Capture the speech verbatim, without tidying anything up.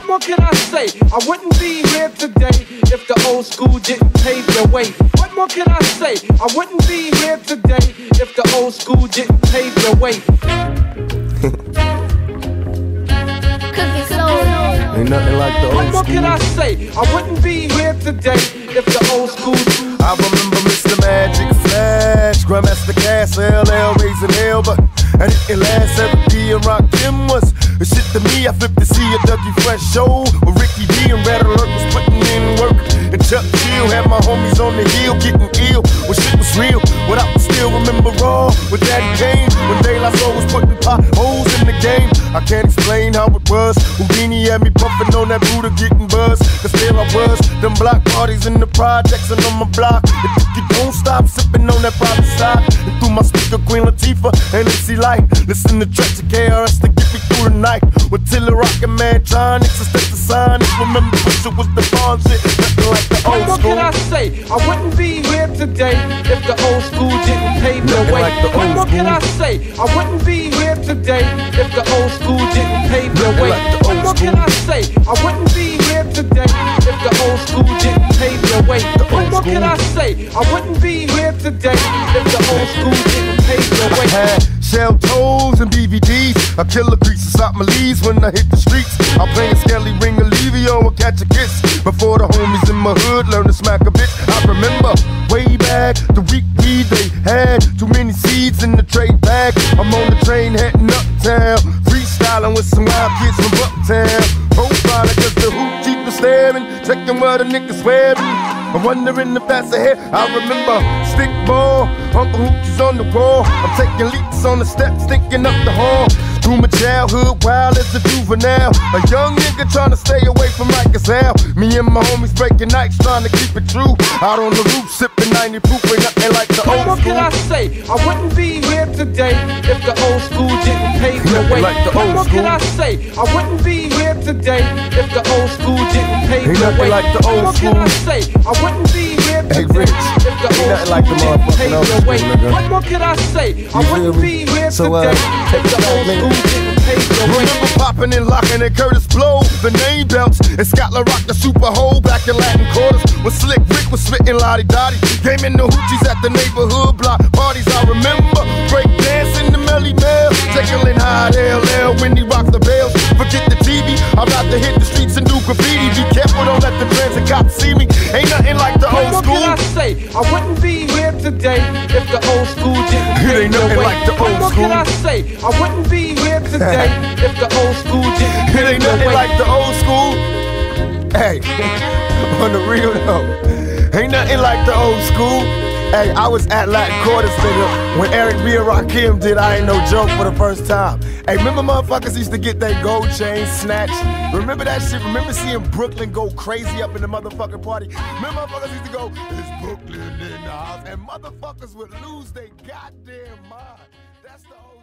more can I say? I wouldn't be here today if the old school didn't pave the way. What more can I say? I wouldn't be here today if the old school didn't pave the way. Cookin soul. Ain't nothing like the old What more school. can I say? I wouldn't be here today if the old school. I remember Mister Magic Flash, Grandmaster Cass, L L raising hell, but and it last every D and Rock Kim was the shit to me. I flipped to see a Dougie Fresh show with Ricky D and Red Alert was putting in work. And Chuck Chill had my homies on the hill getting ill when shit was real. What I still remember raw with Daddy Kane when De La Soul was putting potholes in the game. I can't explain how it was. Houdini had me bumping on that Buddha getting buzzed. Cause there I was, them block parties in the projects and on my block. If you don't stop sipping on that private side, and through my speaker Queen Latifah and M C Light, listen to tracks of K R S to get me through the night. With Tiller Rockin' Mantronics and Step Aside. Remember push it was the bomb shit, nothing like the old school. What more can I say? I wouldn't be here today if the old school didn't pave the way. Like the what more school. Can I say? I wouldn't be here today if the old school didn't pave the way. Like the what more school. Can I say? I wouldn't be here today if the old school didn't pave the way. The what more school. Can I say? I wouldn't be here today if the old school didn't pave the way. I had shell toes and B V Ds. I kill a grease inside my leaves when I hit the streets. I'm playing Skelly Ring Olivio and catch a kiss. Before the homies in my hood learn to smack a bitch. I remember way back the week weed they had. Too many seeds in the trade bag. I'm on the train heading uptown, freestyling with some wild kids from Bucktown. Profiling cause the hoop cheap was staring, checking where the niggas wearing. I'm wondering if that's ahead. I remember stick ball, Uncle Hoochie's on the wall. I'm taking leaps on the steps, thinking up the hall. Through my childhood, wild as a juvenile. A young nigga trying to stay away from Rikers. Me and my homies breaking nights, trying to keep it true. Out on the roof, sipping ninety proof, ain't nothing like the old school. What can I say? I wouldn't be here today if the old school didn't pave the way. Like the old what school. Can I say? I wouldn't be here today if the old school didn't pave ain't the way. Like the old what school. Can I say? I wouldn't be here today hey, Rich. if the old school like the didn't pave the way. School, what more can I say? I wouldn't be here so, today uh, if the old school didn't pave the way. Remember popping and locking and Curtis Blow, the name belts, and Scotland Rock the Super Hole back in Latin quarters. When Slick Rick was spitting Lottie Dottie, game in the hoochies at the neighborhood block parties. I remember break dancing the Melly Mel, tickling high L L when he rocked the bells. Forget the T V, I'm about to hit the streets and do graffiti. Be careful, don't let the transit cops see me. Ain't nothing like the old what school. What can I say? I wouldn't be here today if the old school didn't It ain't nothing way. like the old what school. What can I say? I wouldn't be here today if the old school didn't It ain't nothing way. like the old school. Hey, on the real though, ain't nothing like the old school. Hey, I was at Latin Quarters, nigga, when Eric B and Rakim did I Ain't No Joke for the first time. Hey, remember motherfuckers used to get their gold chain snatched? Remember that shit? Remember seeing Brooklyn go crazy up in the motherfucking party? Remember motherfuckers used to go, it's Brooklyn in the house, and motherfuckers would lose their goddamn mind. That's the old